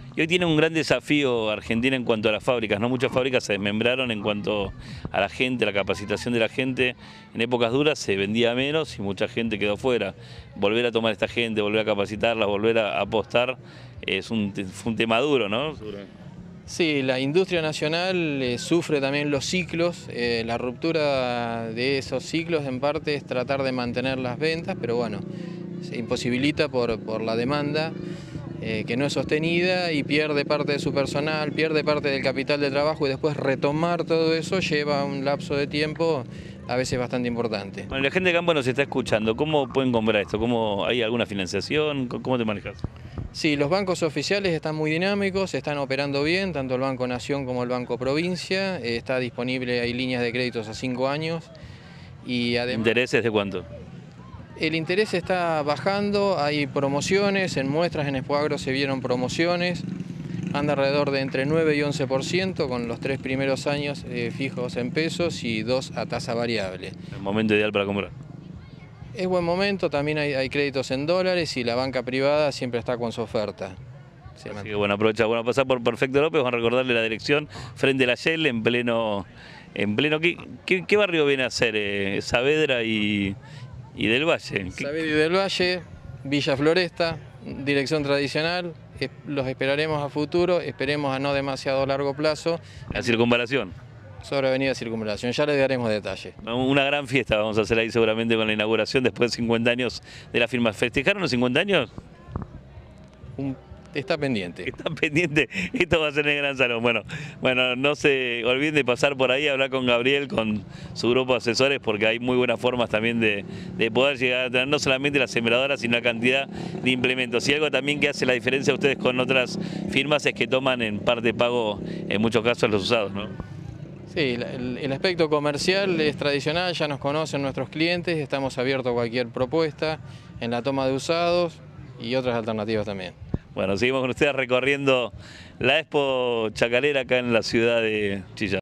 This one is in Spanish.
Y hoy tiene un gran desafío Argentina en cuanto a las fábricas, ¿no? Muchas fábricas se desmembraron en cuanto a la gente, la capacitación de la gente. En épocas duras se vendía menos y mucha gente quedó fuera. Volver a tomar a esta gente, volver a capacitarla, volver a apostar, fue un tema duro, ¿no? Sí, la industria nacional sufre también los ciclos. La ruptura de esos ciclos en parte es tratar de mantener las ventas, pero bueno, se imposibilita por la demanda que no es sostenida y pierde parte de su personal, pierde parte del capital de trabajo y después retomar todo eso lleva un lapso de tiempo a veces bastante importante. Bueno, la gente de campo nos está escuchando. ¿Cómo pueden comprar esto? ¿Hay alguna financiación? ¿Cómo te manejas? Sí, los bancos oficiales están muy dinámicos, están operando bien, tanto el Banco Nación como el Banco Provincia. Está disponible, hay líneas de créditos a 5 años. Y además, ¿Intereses de cuánto? el interés está bajando, hay promociones, en muestras en Expoagro se vieron promociones, anda alrededor de entre 9 y 11% con los 3 primeros años fijos en pesos y 2 a tasa variable. El momento ideal para comprar. Es buen momento, también hay créditos en dólares y la banca privada siempre está con su oferta. Así que bueno, aprovecha, bueno, pasar por Perfecto López, vamos a recordarle la dirección frente a la Shell, en pleno ¿qué barrio viene a ser? Saavedra y del Valle. Saavedra y del Valle, Villa Floresta, dirección tradicional, los esperaremos a futuro, esperemos a no demasiado largo plazo. La circunvalación. Sobre Avenida Circunvalación, ya le daremos detalles. Una gran fiesta vamos a hacer ahí seguramente con la inauguración después de 50 años de la firma. ¿Festejaron los 50 años? Está pendiente. Está pendiente, esto va a ser en el Gran Salón. Bueno, no se olviden de pasar por ahí, hablar con Gabriel, con su grupo de asesores, porque hay muy buenas formas también de poder llegar a tener no solamente las sembradoras, sino la cantidad de implementos. Y algo también que hace la diferencia a ustedes con otras firmas es que toman en parte pago, en muchos casos, los usados, ¿no? Sí, el aspecto comercial es tradicional, ya nos conocen nuestros clientes, estamos abiertos a cualquier propuesta en la toma de usados y otras alternativas también. Bueno, seguimos con ustedes recorriendo la Expo Chacarera acá en la ciudad de Chillán.